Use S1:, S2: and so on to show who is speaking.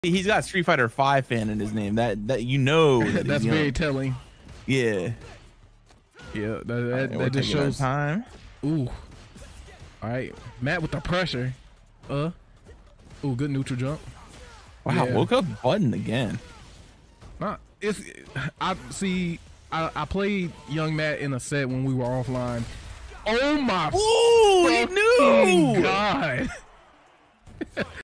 S1: He's got Street Fighter 5 fan in his name. That you know.
S2: That's very telling.
S1: Yeah.
S2: Yeah. That just shows
S1: time.
S2: Ooh. All right, Matt with the pressure. Ooh, good neutral jump.
S1: Wow,
S2: yeah.
S1: woke up button again.
S2: Nah, I played young Matt in a set when we were offline. Oh my!
S1: Ooh, he knew!
S2: God.